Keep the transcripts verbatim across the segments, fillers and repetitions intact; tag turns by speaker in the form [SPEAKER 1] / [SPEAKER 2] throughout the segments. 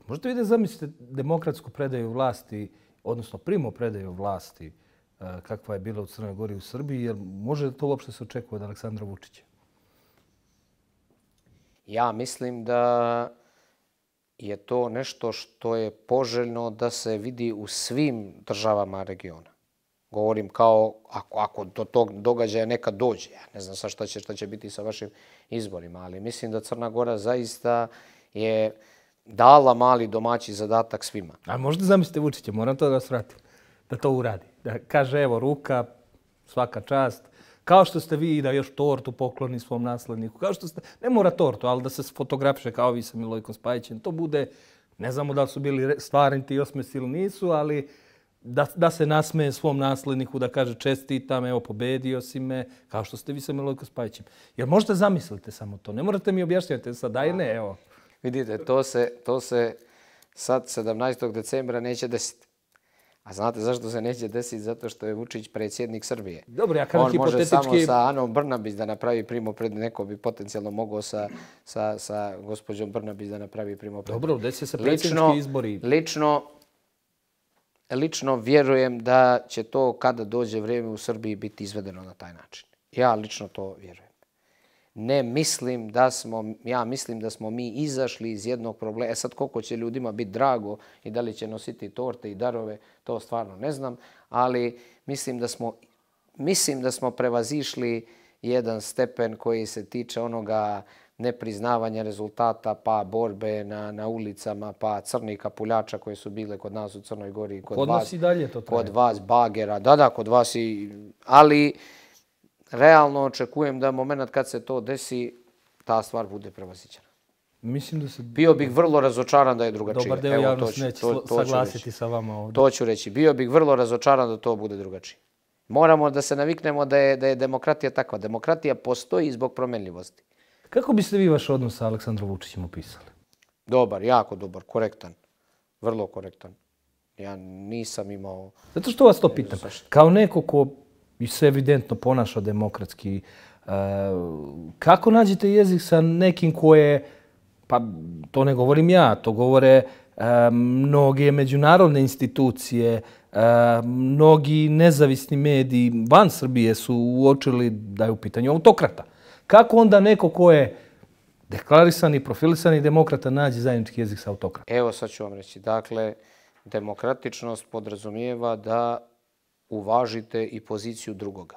[SPEAKER 1] Možete vi da zamislite demokratsku predaju vlasti, odnosno primopredaju vlasti, kakva je bila u Crnoj Gori i u Srbiji, jer može to uopšte se očekuje od Aleksandra Vučića?
[SPEAKER 2] Ja mislim da je to nešto što je poželjno da se vidi u svim državama regiona. Govorim kao ako, ako do tog događaja nekad dođe. Ja ne znam sad šta će, šta će biti sa vašim izborima, ali mislim da Crna Gora zaista je dala mali domaći zadatak svima.
[SPEAKER 1] A možda zamislite Vučića, moram to da vas vratim, da to uradi. Da kaže evo ruka, svaka čast, kao što ste vi da još tortu pokloni svom nasledniku, kao što ste, ne mora tortu, ali da se fotografiše kao vi sa Milojkom Spajićem, to bude, ne znamo da li su bili stvarni ti osmesi ili nisu, ali da, da se nasmeje svom nasledniku, da kaže čestitam, evo pobedio si me, kao što ste vi sa Milojkom Spajićem. Jer možete zamislite samo to, ne morate mi objašnjati sad, daj ne, evo.
[SPEAKER 2] Vidite, to se, to se sad sedamnaestog decembra neće desiti. A znate zašto se neće desiti? Zato što je Vučić predsjednik Srbije.
[SPEAKER 1] Dobro, ja kažem hipotetički...
[SPEAKER 2] On može samo sa Anom Brnabić da napravi primopred, neko bi potencijalno mogao sa, sa, sa gospođom Brnabić da napravi primopred.
[SPEAKER 1] Dobro, desi se predsjednički izbori.
[SPEAKER 2] Lično, lično vjerujem da će to kada dođe vrijeme u Srbiji biti izvedeno na taj način. Ja lično to vjerujem. Ne mislim da smo, ja mislim da smo mi izašli iz jednog problema. E sad koliko će ljudima biti drago i da li će nositi torte i darove, to stvarno ne znam, ali mislim da smo, mislim da smo prevazišli jedan stepen koji se tiče onoga nepriznavanja rezultata, pa borbe na, na ulicama, pa crnih kapuljača koje su bile kod nas u Crnoj Gori, kod,
[SPEAKER 1] kod
[SPEAKER 2] vas,
[SPEAKER 1] nas i dalje to traje.
[SPEAKER 2] Kod vas bagera, da, da, kod vas i, ali realno očekujem da moment kad se to desi, ta stvar bude prevaziđena.
[SPEAKER 1] Mislim da se...
[SPEAKER 2] Bio bih vrlo razočaran da je drugačije.
[SPEAKER 1] Dobar deo javnosti neće saglasiti sa vama ovdje.
[SPEAKER 2] To ću reći. Bio bih vrlo razočaran da to bude drugačije. Moramo da se naviknemo da je, da je demokratija takva. Demokratija postoji zbog promenljivosti.
[SPEAKER 1] Kako biste vi vaš odnos sa Aleksandrom Vučićem opisali?
[SPEAKER 2] Dobar, jako dobar, korektan. Vrlo korektan. Ja nisam imao...
[SPEAKER 1] Zato što vas to pitam. Kao neko ko se evidentno ponaša demokratski, kako nađete jezik sa nekim koje, pa to ne govorim ja, to govore mnoge međunarodne institucije, mnogi nezavisni mediji van Srbije su uočili da je u pitanju autokrata. Kako onda neko ko je deklarisani, profilisani demokrata nađe zajednički jezik sa autokratom?
[SPEAKER 2] Evo sad ću vam reći. Dakle, demokratičnost podrazumijeva da uvažite i poziciju drugoga.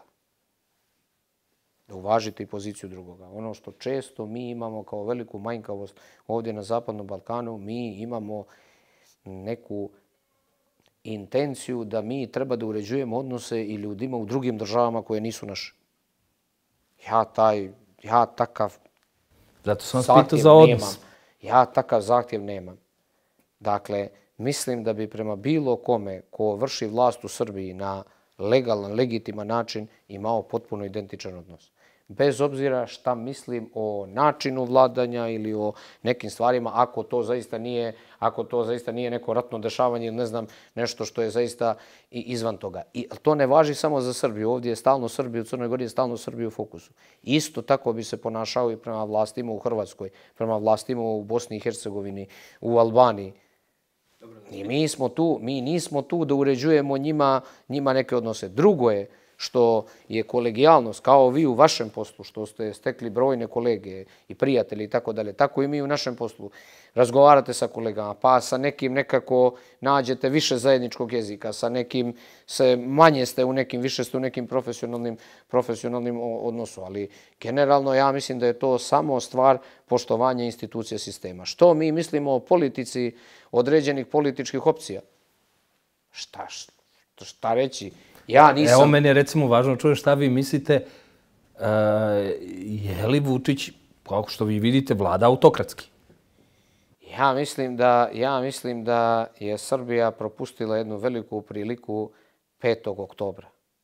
[SPEAKER 2] Da uvažite i poziciju drugoga. Ono što često mi imamo kao veliku manjkavost ovdje na Zapadnom Balkanu, mi imamo neku intenciju da mi treba da uređujemo odnose i ljudima u drugim državama koje nisu naše. Ja taj, ja takav
[SPEAKER 1] Zato sam vas pitao za odnos.
[SPEAKER 2] Nemam. Ja takav zahtjev nemam. Dakle, mislim da bi prema bilo kome ko vrši vlast u Srbiji na legalan, legitiman način imao potpuno identičan odnos. Bez obzira šta mislim o načinu vladanja ili o nekim stvarima, ako to zaista nije, ako to zaista nije neko ratno dešavanje ili ne znam, nešto što je zaista i izvan toga. I to ne važi samo za Srbiju. Ovdje je stalno Srbija, u Crnoj Gori je stalno Srbija u fokusu. Isto tako bi se ponašao i prema vlastima u Hrvatskoj, prema vlastima u Bosni i Hercegovini, u Albaniji. I mi smo tu, mi nismo tu da uređujemo njima, njima neke odnose. Drugo je što je kolegijalnost, kao vi u vašem poslu, što ste stekli brojne kolege i prijatelji i tako dalje, tako i mi u našem poslu. Razgovarate sa kolegama, pa sa nekim nekako nađete više zajedničkog jezika, sa nekim se manje ste u nekim, više ste u nekim profesionalnim, profesionalnim odnosu. Ali generalno ja mislim da je to samo stvar poštovanja institucija sistema. Što mi mislimo o politici određenih političkih opcija? Šta, šta reći? Ja nisam...
[SPEAKER 1] Evo, meni je recimo važno čujem šta vi mislite, uh, je li Vučić, kao što vi vidite, vlada autokratski?
[SPEAKER 2] Ja mislim da, ja mislim da je Srbija propustila jednu veliku priliku petog oktobra.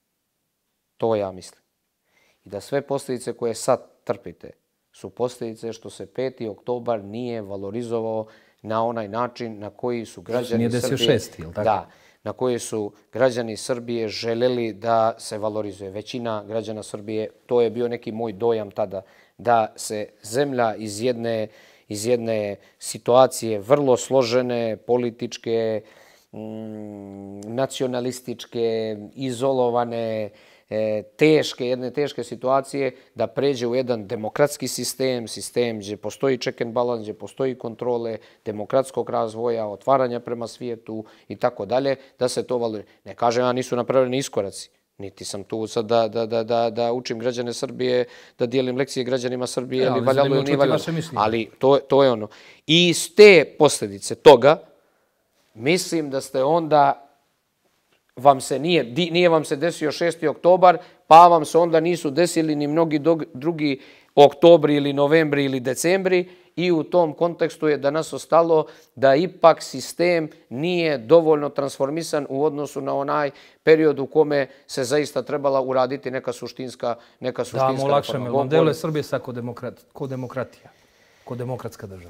[SPEAKER 2] To ja mislim. I da sve posljedice koje sad trpite su posljedice što se peti oktobar nije valorizovao na onaj način na koji su građani
[SPEAKER 1] nije desio
[SPEAKER 2] Srbije...
[SPEAKER 1] šesti, je li tako?
[SPEAKER 2] Da, na koje su građani Srbije želeli da se valorizuje. Većina građana Srbije, to je bio neki moj dojam tada, da se zemlja iz jedne, iz jedne situacije vrlo složene, političke, nacionalističke, izolovane, teške, jedne teške situacije, da pređe u jedan demokratski sistem, sistem gdje postoji check and balance, gdje postoji kontrole, demokratskog razvoja, otvaranja prema svijetu i tako dalje, da se to valorizuje. Ne kažem ja nisu napravljeni iskoraci, niti sam tu sad da, da, da, da, da učim građane Srbije, da dijelim lekcije građanima Srbije, ja, ali valjalo ili nije valjalo. Ali to, to je ono. I iz te posljedice toga, mislim da ste onda vam se nije, nije vam se desio šesti oktobar, pa vam se onda nisu desili ni mnogi drugi oktobri ili novembri ili decembri i u tom kontekstu je danas ostalo da ipak sistem nije dovoljno transformisan u odnosu na onaj period u kome se zaista trebala uraditi neka suštinska neka suštinska reforma.
[SPEAKER 1] Da, mu lakše me, on deluje Srbije sa ko, demokrat, ko demokratija, ko demokratska država.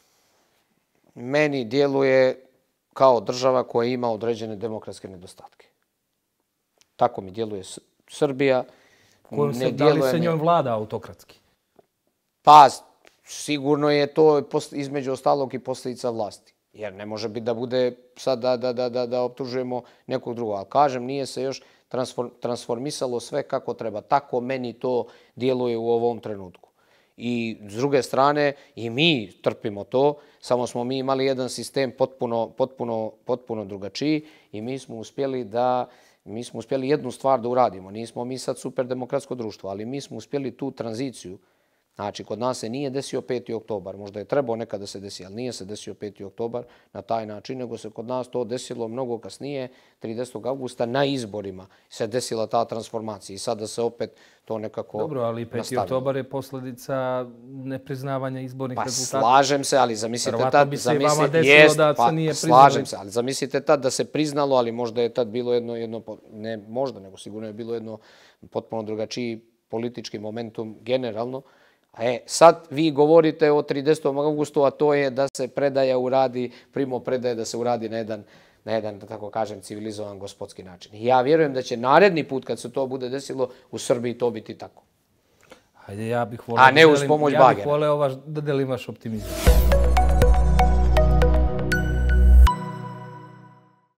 [SPEAKER 2] Meni djeluje kao država koja ima određene demokratske nedostatke. Tako mi djeluje Srbija.
[SPEAKER 1] Kojom se, da li se njoj vlada autokratski?
[SPEAKER 2] Pa, sigurno je to između ostalog i posljedica vlasti. Jer ne može biti da bude sad da, da, da, da, da optužujemo nekog drugog. Ali kažem, nije se još transformisalo sve kako treba. Tako meni to djeluje u ovom trenutku. I s druge strane, i mi trpimo to, samo smo mi imali jedan sistem potpuno, potpuno, potpuno drugačiji i mi smo uspjeli da mi smo uspjeli jednu stvar da uradimo. Nismo mi sad super demokratsko društvo, ali mi smo uspjeli tu tranziciju. Znači, kod nas se nije desio peti oktobar. Možda je trebao nekada da se desi, ali nije se desio peti oktobar na taj način, nego se kod nas to desilo mnogo kasnije, tridesetog avgusta, na izborima se desila ta transformacija. I sada se opet to nekako nastavilo.
[SPEAKER 1] Dobro, ali peti oktobar je posljedica nepriznavanja izbornih
[SPEAKER 2] pa,
[SPEAKER 1] rezultata.
[SPEAKER 2] Pa slažem se, ali zamislite
[SPEAKER 1] Verovatno
[SPEAKER 2] tad...
[SPEAKER 1] bi se
[SPEAKER 2] zamislite,
[SPEAKER 1] vama desilo
[SPEAKER 2] jest,
[SPEAKER 1] da
[SPEAKER 2] pa,
[SPEAKER 1] se nije priznalo.
[SPEAKER 2] Slažem se, ali zamislite tad da se priznalo, ali možda je tad bilo jedno, jedno ne možda, nego sigurno je bilo jedno potpuno drugačiji politički momentum generalno. E, sad vi govorite o tridesetom avgustu, a to je da se predaja uradi, primo predaje da se uradi na jedan, na jedan, da tako kažem, civilizovan gospodski način. I ja vjerujem da će naredni put kad se to bude desilo u Srbiji to biti tako.
[SPEAKER 1] Ajde, ja bih voleo,
[SPEAKER 2] a ne uz pomoć bagera.
[SPEAKER 1] Ja bih voleo da delim vaš optimizam.